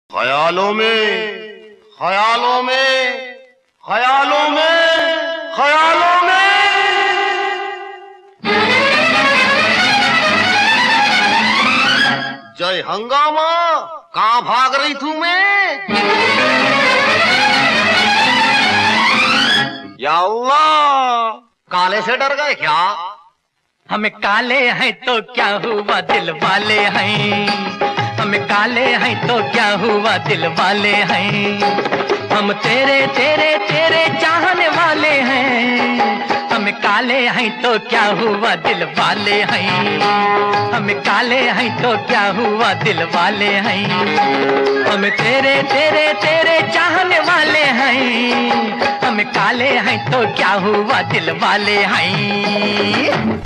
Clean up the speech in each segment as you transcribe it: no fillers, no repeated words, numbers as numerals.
ख्यालों में ख्यालों में ख्यालों में ख्यालों में जय हंगामा, कहाँ भाग रही थू मैं? या अल्लाह, काले से डर गए क्या? हम काले हैं तो क्या हुआ, दिल वाले हैं। हम काले हैं तो क्या हुआ, दिल वाले हैं। हम तेरे तेरे तेरे चाहने वाले हैं। हम काले हैं तो क्या हुआ, दिल वाले हैं। हम काले हैं तो क्या हुआ, दिल वाले हैं। हम तेरे तेरे तेरे चाहने वाले हैं। हम काले हैं तो क्या हुआ, दिल वाले हैं।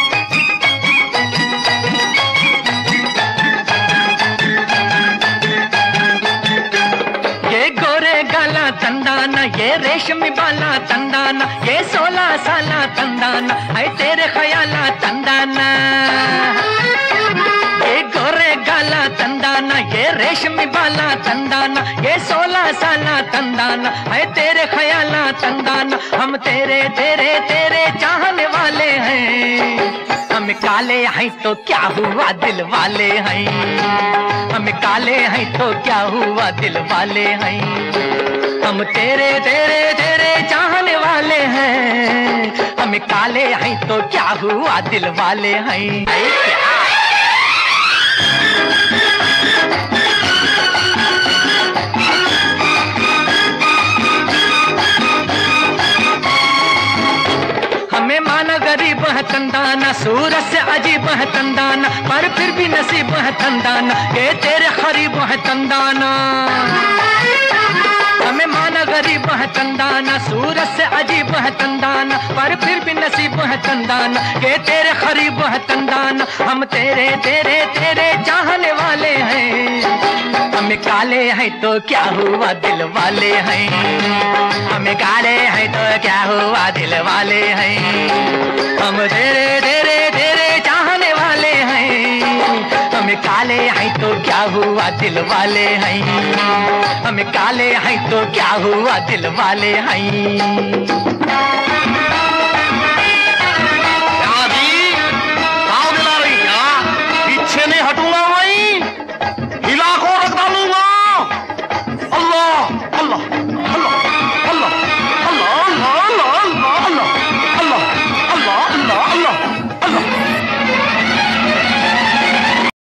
तंदाना ये रेशमी बाला तंदाना, ये 16 साला तंदाना है तेरे ख्याला तंदाना। ये गोरे गाला तंदाना, ये रेशमी बाला तंदाना, ये 16 साला तंदाना है तेरे ख्याला तंदाना। हम तेरे तेरे तेरे चाहने वाले हैं। हम काले हैं तो क्या हुआ, दिल वाले हैं। हम काले हैं तो क्या हुआ, दिल वाले हैं। हम तेरे तेरे तेरे चाहने वाले हैं। हम काले हैं तो क्या हुआ, दिल वाले हैं। हमें माना गरीब है तंदाना, सूरज से अजीब है तंदाना, पर फिर भी नसीब है तंदाना, ये तेरे करीब है तंदाना। हमें माना गरीब है तंदाना, सूरज से अजीब है तंदाना, पर फिर भी नसीब है तंदाना, ये तेरे करीब है तंदाना। हम तेरे तेरे तेरे चाहने वाले हैं। हम काले हैं तो क्या हुआ, दिल वाले हैं। हम काले हैं तो क्या हुआ, दिल वाले हैं। हम तेरे तेरे तेरे चाहने वाले हैं। हम काले हैं तो क्या हुआ, दिल वाले हैं। हम काले हैं तो क्या हुआ, दिल वाले हैं।